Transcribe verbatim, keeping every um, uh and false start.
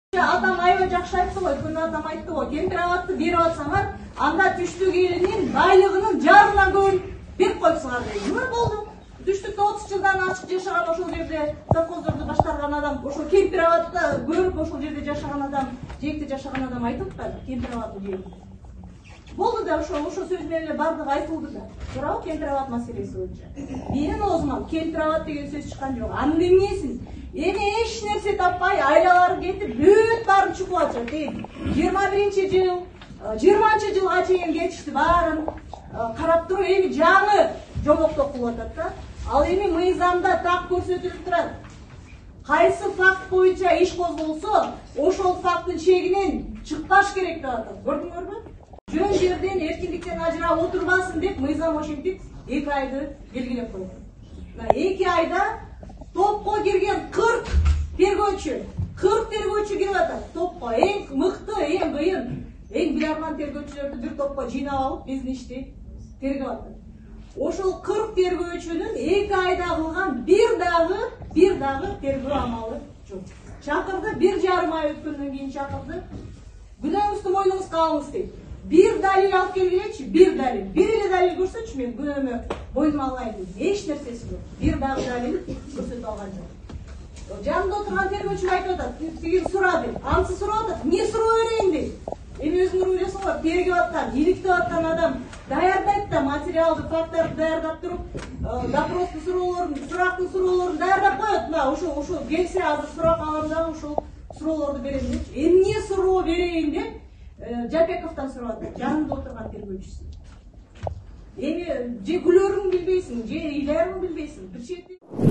Адам аябай жакшы айтты го, күн адам айтты го, кемпир-абадты берип атсаңар, анда түштүк элинин байлыгынын жарымынан көбүн берип коюпсуңар деген. Мына болду. Түштүктө отуз жылдан ачык жашаган ошол жерде совхоздорду башкарган адам, ошол кемпир-абадта көрүп ошол жерде жашаган адам, жээкте жашаган адам айтып атпайбы, кемпир-абадты жээкте. Болду да ошо ошо сөз менен эле бардыгы айтылды да. Туурабы кемпир-абад маселеси боюнча. Менин оозуман кемпир-абад деген сөз чыккан жок. Анын эмнесин? Эми эч нерсе таппай, айлалары кетип, бүт баарын чукуп атышат. жыйырма биринчи жыл, жыйырманчы жылга чейин кетишти баарын карап туруп, эми жаңы жомоктоп кылып атат да. Ал эми мыйзамда так көрсөтүлүп турат. Кайсы факт боюнча иш козголсо, ошол факттын чегинен чыкпаш керек деп атат. Көрдүңөрбү? Жөн жерден эркиндиктен ажырап отурбасын деп мыйзам ошентип эки айды белгилеп койгон. эки айда топко кирген кырк тергөөчү, кырк тергөөчү кирип атат. Топко эң мыкты, эң кыйын, эң биларман тергөөчүлөрдү бир топко жыйнап алып, биздин ишти тергеп атат. Ошол кырк тергөөчүнүн эки айда кылган бир дагы, бир дагы тергөө амалы жок. Чакырды, бир жарым ай өткөндөн кийин чакырды. Күнөөңүздү мойнуңузга алыңыз дейт. Bir dalil alıp gelgilечи, bir dalil. Bir ile dalil görseçi men günömü boynuma alayım deyip. Eş nersesi yok. Bir dagı dalil görset algan jok. Janımda oturgan tергөөчү айтып атат, тиги сурады. Ансы сурап атат, эмне суроо берейин дейт. Эми өзүңөр ойлосоңор бар, тергеп аткан, иликтеп аткан адам даярдайт да материалды, факттарды даярдап туруп, допростун суроолорун, сурактын суроолорун даярдап коет. Мына ошо ошо келсе азыр сурак алам дагы ошол суроолорду берем депчи. Эмне суроо берейин деп Жапековтан сурап атат, жанында отурган тергөөчүсү. Эми же күлөрүн билбейсиң, же ыйларың билбейсиң. Бир чети